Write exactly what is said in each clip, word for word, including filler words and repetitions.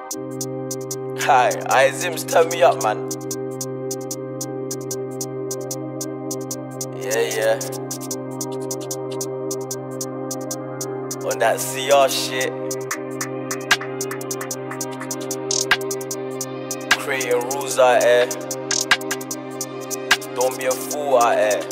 Hi, I Zims, turn me up, man. Yeah, yeah. On that C R shit. Creating rules out here. Don't be a fool out here.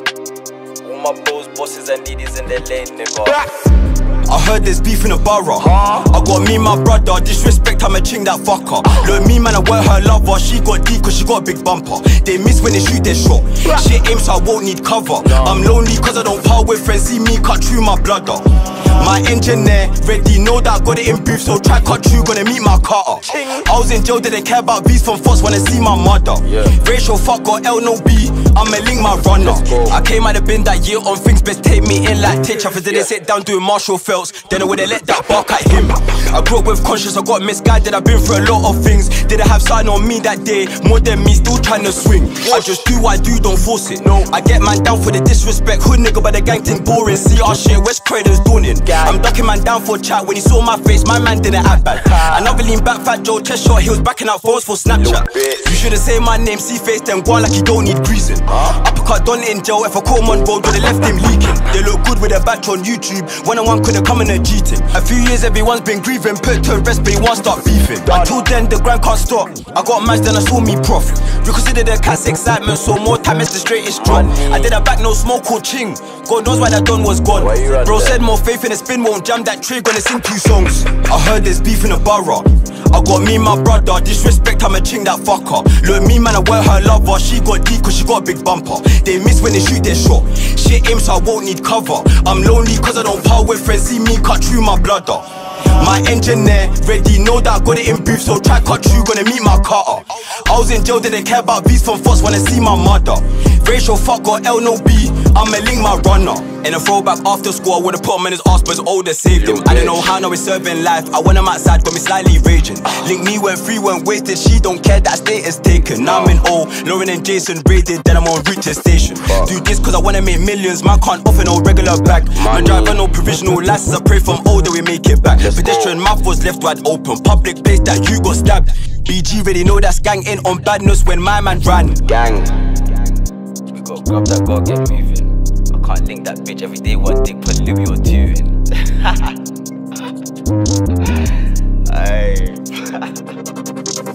All my bros, bosses and leaders in their lane, nigga. I heard there's beef in the borough. Huh? I got me and my brother, disrespect, I'ma ching that fucker. Look, me man, I wear her lover. She got deep cause she got a big bumper. They miss when they shoot their shot. Shit aim so I won't need cover. I'm lonely cause I don't part with friends. See me cut through my bladder. My engineer ready, know that I got it in booth. So try cut through, gonna meet my cutter. I was in jail, didn't care about beats from Foss, wanna see my mother. Yeah. Racial fuck, got L no B, I'ma link my runner. I came out the bin that year on things, best take me in like Titch. After didn't sit down doing Marshall Phelps, then I would've let that bark at him. I grew up with conscience, I got misguided, I've been through a lot of things. Didn't have something on me that day, more than me still trying to swing. I just do what I do, don't force it. No, I get man down for the disrespect. Hood nigga, but the gang thing boring. See our shit, West Croydon's dawning. I'm ducking man down for a chat. When he saw my face, my man didn't act bad. I never lean back, fat Joe, chest shot, he was backing out phones for Snapchat. You should've said my name, see face, then go on like you don't need greasing. Uppercut done in jail, if I call him on road, would've left him leaking. They look good with a batch on YouTube, one on one could've come in a G-ting. A few years everyone's been grieving, put to rest, but he won't start beefing. Until then, the grind can't stop. I got match, then I saw me prof. Reconsider the cat's excitement, so more time it's the straightest drop. I did a back, no smoke or ching. God knows why that done was gone. Bro said more faith in the spin won't jam that tree, gonna sing two songs. I heard there's beef in the borough. I got me and my brother, disrespect, I'ma ching that fucker. Look, me man, I wear her lover. She got deep cause she got a big bumper. They miss when they shoot their shot. Shit aim so I won't need cover. I'm lonely cause I don't part with friends. See me cut through my bladder. My engineer ready, know that I got it in booth. So try cut through, gonna meet my cutter. I was in jail, didn't care about beats from Foss, wanna see my mother. Racial fuck, got L no B, I'ma link my runner. In a throwback after school, I would've put him in his ass, but his older saved him. I don't know how, now he's serving life. I want him outside, got me slightly raging. Link me went free, went wasted. She don't care that status taken. Now I'm in O, Lauren and Jason raided, then I'm on route to station. Do this cause I wanna make millions, man can't offer no regular bag. Man driver no provisional license, I pray from O that we make it back. Pedestrian mouth was left wide open, public place that you got stabbed. B G ready know that's gang in on badness when my man ran. Gang. We gotta grab that, gotta get moving. I can't link that bitch every day, one dick, put Louis or two in. Aye.